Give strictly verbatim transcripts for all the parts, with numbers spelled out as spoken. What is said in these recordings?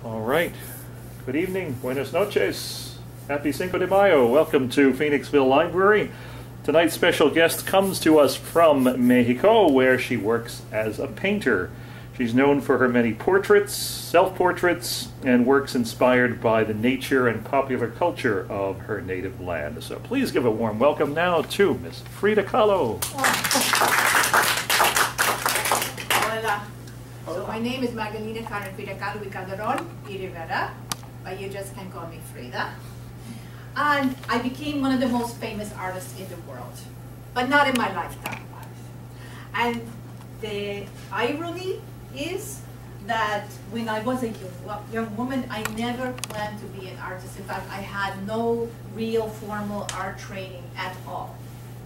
All right. Good evening. Buenas noches. Happy Cinco de Mayo. Welcome to Phoenixville Library. Tonight's special guest comes to us from Mexico, where she works as a painter. She's known for her many portraits, self-portraits, and works inspired by the nature and popular culture of her native land. So please give a warm welcome now to Miss Frida Kahlo. Hola. So my name is Magdalena Karen Frida Kahlo Calderon y Rivera, but you just can call me Frida. And I became one of the most famous artists in the world, but not in my lifetime. And the irony is that when I was a young woman, I never planned to be an artist. In fact, I had no real formal art training at all.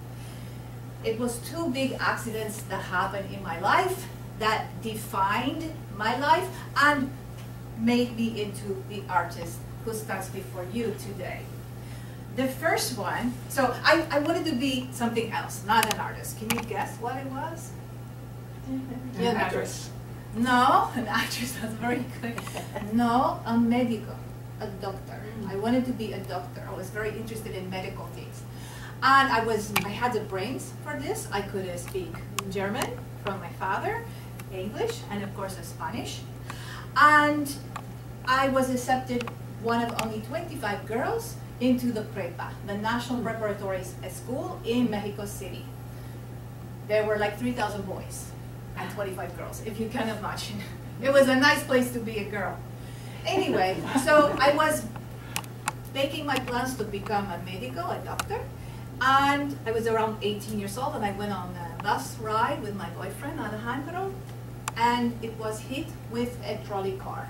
It was two big accidents that happened in my life that defined my life and made me into the artist who stands before you today. The first one, so I, I wanted to be something else, not an artist. Can you guess what it was? An actress. No, an actress, that's very good. No, a medico, a doctor. I wanted to be a doctor. I was very interested in medical things. And I was, I had the brains for this. I could uh, speak German from my father, English, and of course uh, Spanish. And I was accepted one of only twenty-five girls into the Prepa, the National Preparatory School in Mexico City. There were like three thousand boys and twenty-five girls, if you can imagine. It was a nice place to be a girl. Anyway, so I was making my plans to become a medico, a doctor, and I was around eighteen years old, and I went on a bus ride with my boyfriend, Alejandro, and it was hit with a trolley car.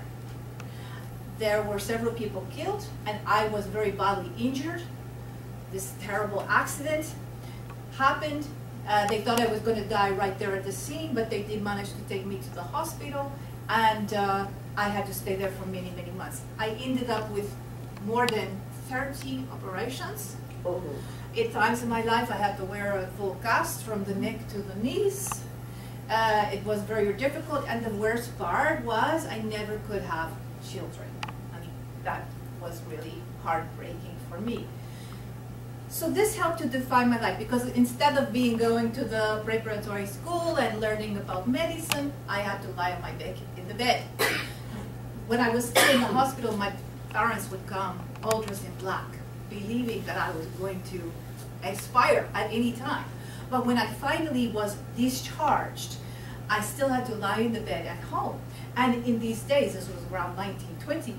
There were several people killed, and I was very badly injured. This terrible accident happened. Uh, they thought I was going to die right there at the scene, but they did manage to take me to the hospital, and uh, I had to stay there for many, many months. I ended up with more than thirty operations. Oh. At times in my life, I had to wear a full cast from the neck to the knees. Uh, it was very difficult, and the worst part was I never could have children. I mean, that was really heartbreaking for me. So this helped to define my life, because instead of being going to the preparatory school and learning about medicine, I had to lie on my back in the bed. When I was still in the hospital, my parents would come, all dressed in black, believing that I was going to expire at any time. But when I finally was discharged, I still had to lie in the bed at home. And in these days, this was around nineteen twenty,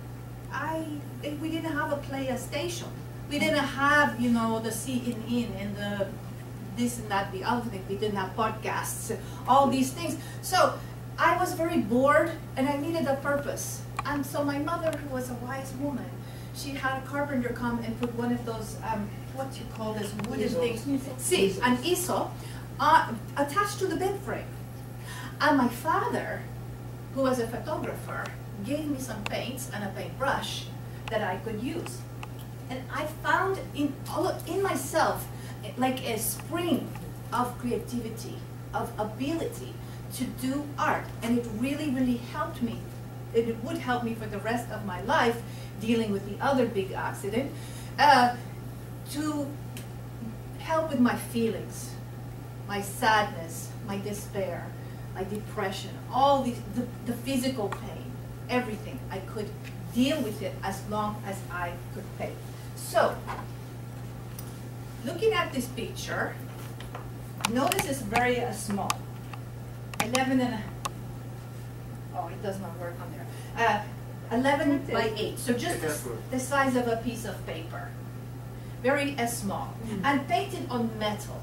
I, we didn't have a PlayStation. We didn't have, you know, the C N N and the this and that, the other thing. We didn't have podcasts, all these things. So I was very bored, and I needed a purpose. And so my mother, who was a wise woman, she had a carpenter come and put one of those, um, what you call this wooden things, see, an easel, uh, attached to the bed frame. And my father, who was a photographer, gave me some paints and a paintbrush that I could use. And I found in, in myself like a spring of creativity, of ability to do art. And it really, really helped me. It would help me for the rest of my life, dealing with the other big accident, uh, to help with my feelings, my sadness, my despair, my depression, all these, the, the physical pain, everything. I could deal with it as long as I could pay. So, looking at this picture, notice it's very uh, small. eleven and a, oh, it does not work on there. Uh, eleven by eight, so just the, the size of a piece of paper. Very uh, small, mm-hmm. And painted on metal.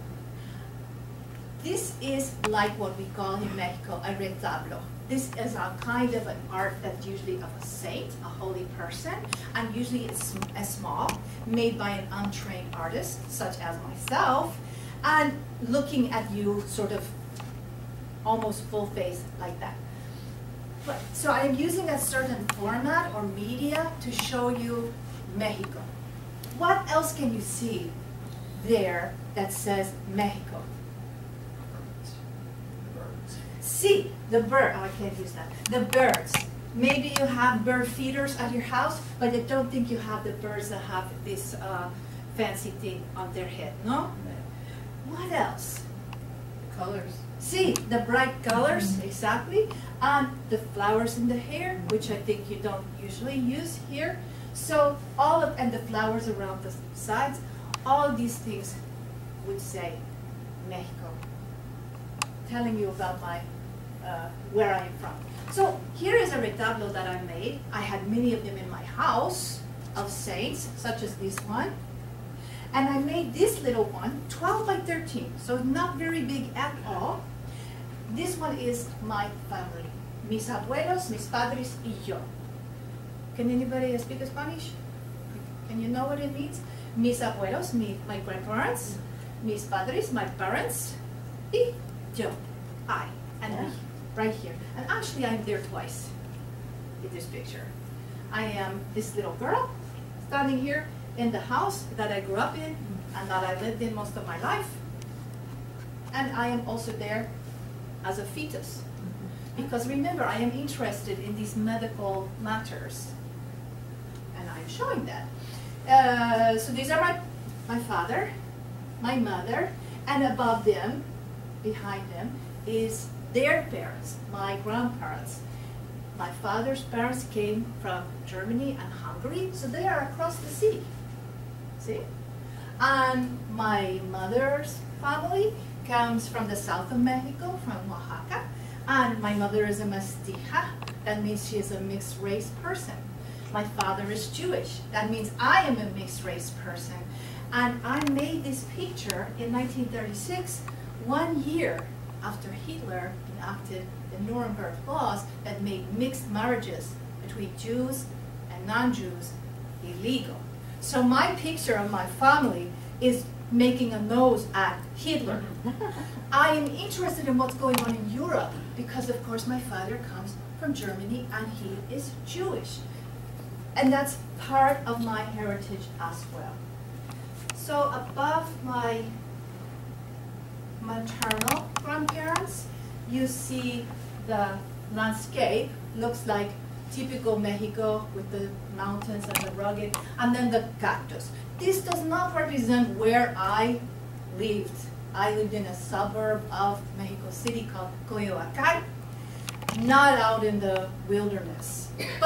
This is like what we call in Mexico a retablo. This is a kind of an art that's usually of a saint, a holy person, and usually it's a small, made by an untrained artist, such as myself, and looking at you sort of almost full face like that. But, so I'm using a certain format or media to show you Mexico. What else can you see there that says Mexico? See, the bird, oh, I can't use that. The birds, maybe you have bird feeders at your house, but I don't think you have the birds that have this uh, fancy thing on their head, no? What else? Colors. See, the bright colors, exactly, and the flowers in the hair, which I think you don't usually use here. So all of, and the flowers around the sides, all these things would say Mexico, telling you about my, uh, where I am from. So here is a retablo that I made. I had many of them in my house of saints, such as this one. And I made this little one, twelve by thirteen, so not very big at all. This one is my family, mis abuelos, mis padres, y yo. Can anybody speak Spanish? Can you know what it means? Mis abuelos, me, my grandparents, mis padres, my parents, y yo, I, and me, right here. And actually I'm there twice in this picture. I am this little girl standing here in the house that I grew up in and that I lived in most of my life. And I am also there as a fetus. Because remember, I am interested in these medical matters. And I'm showing that. Uh, so these are my, my father, my mother, and above them, behind them, is their parents, my grandparents. My father's parents came from Germany and Hungary, so they are across the sea. See? And my mother's family comes from the south of Mexico, from Oaxaca. And my mother is a mestiza. That means she is a mixed race person. My father is Jewish. That means I am a mixed race person. And I made this picture in nineteen thirty-six, one year after Hitler enacted the Nuremberg laws that made mixed marriages between Jews and non-Jews illegal. So my picture of my family is making a nose at Hitler. I am interested in what's going on in Europe because, of course, my father comes from Germany and he is Jewish. And that's part of my heritage as well. So above my maternal grandparents, you see the landscape looks like typical Mexico with the mountains and the rugged, and then the cactus. This does not represent where I lived. I lived in a suburb of Mexico City called Coyoacán, not out in the wilderness. But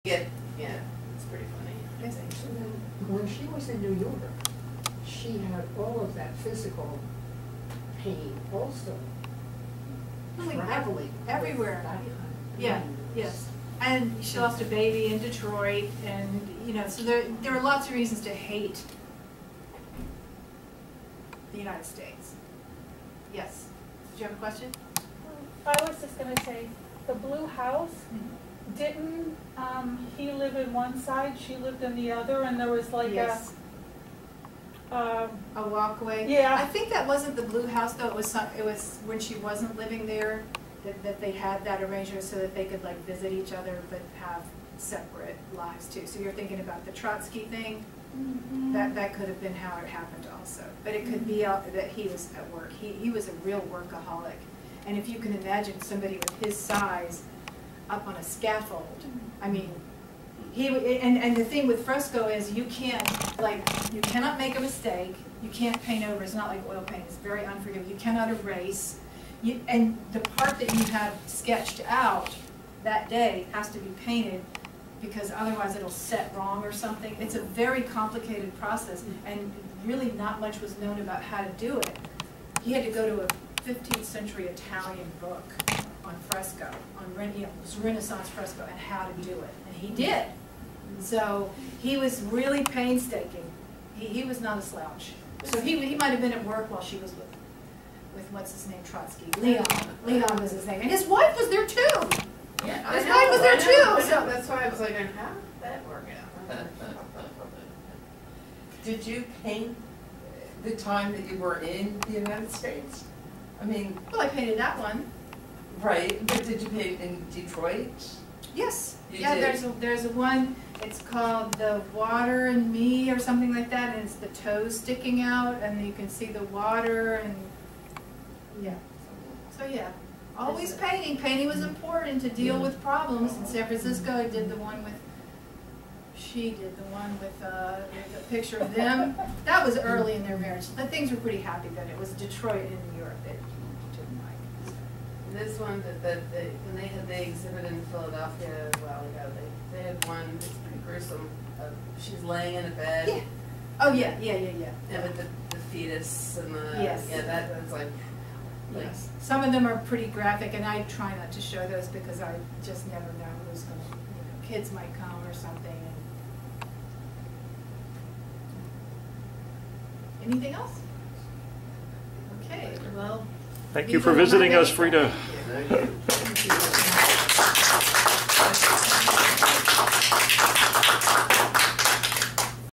Get, yeah, it's pretty funny. I think. And then when she was in New York, she had all of that physical pain also. Like, Traveling everywhere. with that kind of Yeah, pain. yes. And she lost a baby in Detroit, and, you know, so there, there are lots of reasons to hate the United States. Yes. Did you have a question? I was just gonna say, the blue house, didn't, um, he live in one side, she lived in the other, and there was like Yes. a, um, A walkway? Yeah. I think that wasn't the blue house, though. It was some, it was when she wasn't living there, that, that they had that arrangement so that they could like visit each other but have separate lives too. So you're thinking about the Trotsky thing? mm-hmm. That, that could have been how it happened also. But it could be out, that he was at work. He, he was a real workaholic. And if you can imagine somebody with his size up on a scaffold, I mean, he, and, and the thing with fresco is you can't, like, you cannot make a mistake. You can't paint over. It's not like oil paint. It's very unforgiving. You cannot erase. You, and the part that you have sketched out that day has to be painted because otherwise it'll set wrong or something. It's a very complicated process, and really not much was known about how to do it. He had to go to a fifteenth century Italian book on fresco, on you know, Renaissance fresco, and how to do it, and he did. So he was really painstaking. He, he was not a slouch. So he, he might have been at work while she was with, with what's his name, Trotsky. Leon. Leon was his name. And his wife was there too. Yeah, His I wife know, was there I know, too. I know. So That's why I was like, how did that work out? Did you paint the time that you were in the United States? I mean, well, I painted that one. right, but did you paint in Detroit? Yes. You yeah, did. there's a there's a one, it's called The Water and Me or something like that, and it's the toes sticking out and you can see the water and yeah. So yeah. Always painting. Painting was important to deal with problems. In San Francisco I did the one with she did the one with uh, the picture of them. That was early in their marriage. The things were pretty happy then. It was Detroit and New York that didn't like. So. This one, that, that they, when they had the exhibit in Philadelphia a while ago, they, they had one, it's pretty gruesome, of, she's laying in a bed. Yeah. Oh yeah, yeah, yeah, yeah. And with the, the fetus and the, Yes. yeah, that was like, like Yes. Some of them are pretty graphic, and I try not to show those because I just never know who's going to, you know, kids might come or something. And anything else? Okay, well. Thank these you for are my visiting us, days. Frida. Thank you.